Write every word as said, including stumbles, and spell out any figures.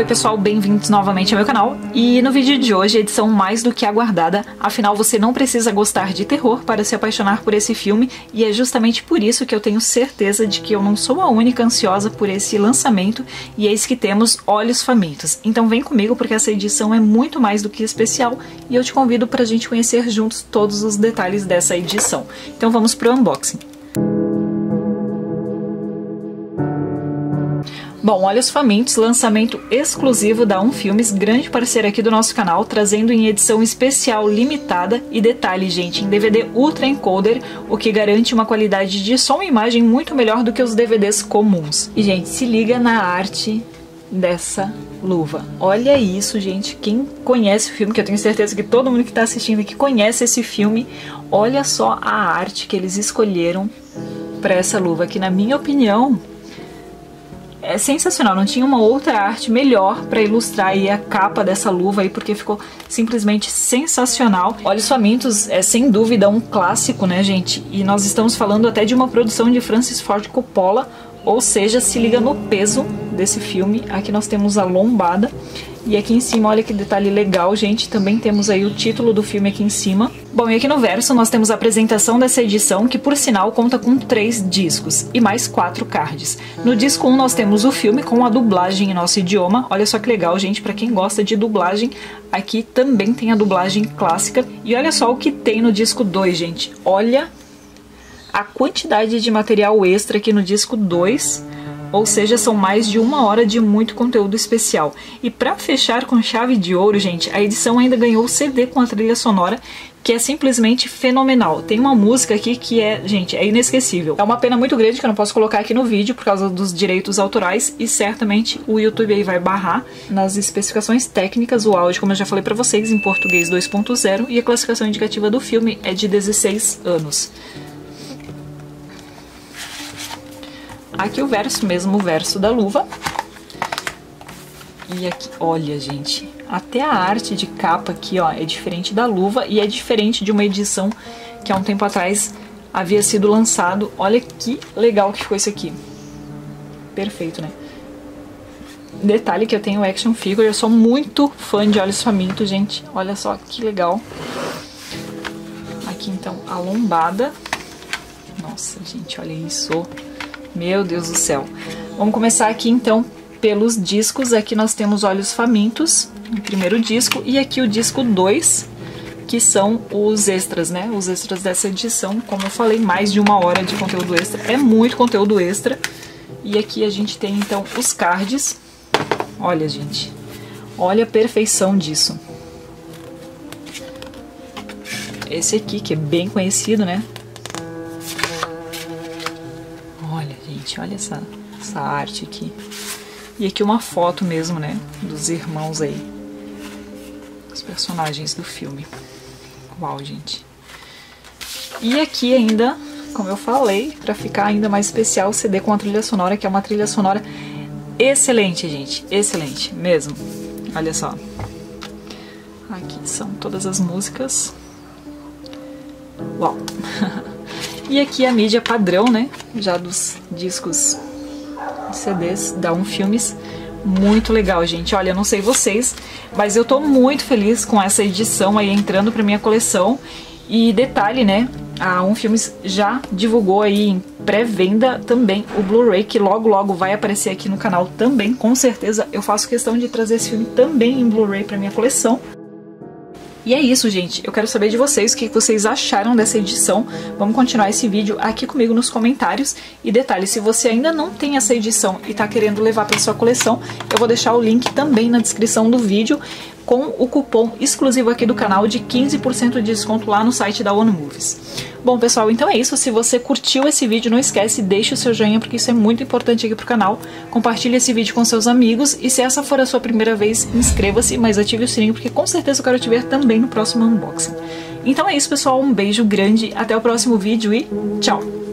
Oi pessoal, bem-vindos novamente ao meu canal. E no vídeo de hoje, edição mais do que aguardada, afinal você não precisa gostar de terror para se apaixonar por esse filme, e é justamente por isso que eu tenho certeza de que eu não sou a única ansiosa por esse lançamento, e eis que temos Olhos Famintos. Então vem comigo porque essa edição é muito mais do que especial, e eu te convido para a gente conhecer juntos todos os detalhes dessa edição. Então vamos pro unboxing. Bom, Olhos Famintos, lançamento exclusivo da Um Filmes, grande parceira aqui do nosso canal, trazendo em edição especial limitada e detalhe, gente, em D V D Ultra Encoder, o que garante uma qualidade de som e imagem muito melhor do que os D V Ds comuns. E, gente, se liga na arte dessa luva. Olha isso, gente, quem conhece o filme, que eu tenho certeza que todo mundo que está assistindo aqui conhece esse filme, olha só a arte que eles escolheram para essa luva, que na minha opinião é sensacional, não tinha uma outra arte melhor para ilustrar aí a capa dessa luva aí, porque ficou simplesmente sensacional. Olhos Famintos é sem dúvida um clássico, né, gente? E nós estamos falando até de uma produção de Francis Ford Coppola, ou seja, se liga no peso desse filme. Aqui nós temos a lombada e aqui em cima, olha que detalhe legal, gente, também temos aí o título do filme aqui em cima. Bom, e aqui no verso nós temos a apresentação dessa edição, que por sinal conta com três discos e mais quatro cards. No disco um nós temos o filme com a dublagem em nosso idioma, olha só que legal, gente, para quem gosta de dublagem, aqui também tem a dublagem clássica. E olha só o que tem no disco dois, gente, olha a quantidade de material extra aqui no disco dois, ou seja, são mais de uma hora de muito conteúdo especial. E para fechar com chave de ouro, gente, a edição ainda ganhou o C D com a trilha sonora, que é simplesmente fenomenal. Tem uma música aqui que é, gente, é inesquecível. É uma pena muito grande que eu não posso colocar aqui no vídeo por causa dos direitos autorais, e certamente o YouTube aí vai barrar. Nas especificações técnicas, o áudio, como eu já falei pra vocês, em português dois ponto zero, e a classificação indicativa do filme é de dezesseis anos. Aqui o verso, mesmo o verso da luva. E aqui, olha, gente, até a arte de capa aqui, ó, é diferente da luva e é diferente de uma edição que há um tempo atrás havia sido lançado. Olha que legal que ficou isso aqui. Perfeito, né? Detalhe que eu tenho action figure, eu sou muito fã de Olhos Famintos, gente. Olha só que legal. Aqui então a lombada. Nossa, gente, olha isso. Meu Deus do céu. Vamos começar aqui então pelos discos. Aqui nós temos Olhos Famintos, o primeiro disco, e aqui o disco dois, que são os extras, né? Os extras dessa edição. Como eu falei, mais de uma hora de conteúdo extra. É muito conteúdo extra. E aqui a gente tem então os cards. Olha, gente. Olha a perfeição disso. Esse aqui, que é bem conhecido, né? Olha, gente, olha essa, essa arte aqui. E aqui uma foto mesmo, né, dos irmãos aí, os personagens do filme. Uau, gente. E aqui ainda, como eu falei, pra ficar ainda mais especial, o C D com a trilha sonora, que é uma trilha sonora excelente, gente, excelente mesmo. Olha só. Aqui são todas as músicas. Uau. E aqui a mídia padrão, né, já dos discos C Ds da Um Filmes. Muito legal, gente. Olha, eu não sei vocês, mas eu tô muito feliz com essa edição aí entrando pra minha coleção. E detalhe, né, a Um Filmes já divulgou aí em pré-venda também o Blu-ray, que logo logo vai aparecer aqui no canal também, com certeza. Eu faço questão de trazer esse filme também em Blu-ray pra minha coleção. E é isso, gente. Eu quero saber de vocês o que vocês acharam dessa edição. Vamos continuar esse vídeo aqui comigo nos comentários. E detalhe, se você ainda não tem essa edição e tá querendo levar para sua coleção, eu vou deixar o link também na descrição do vídeo com o cupom exclusivo aqui do canal de quinze por cento de desconto lá no site da One Movies. Bom, pessoal, então é isso. Se você curtiu esse vídeo, não esquece, deixe o seu joinha, porque isso é muito importante aqui pro canal. Compartilhe esse vídeo com seus amigos e se essa for a sua primeira vez, inscreva-se, mas ative o sininho, porque com certeza eu quero te ver também no próximo unboxing. Então é isso, pessoal. Um beijo grande, até o próximo vídeo e tchau!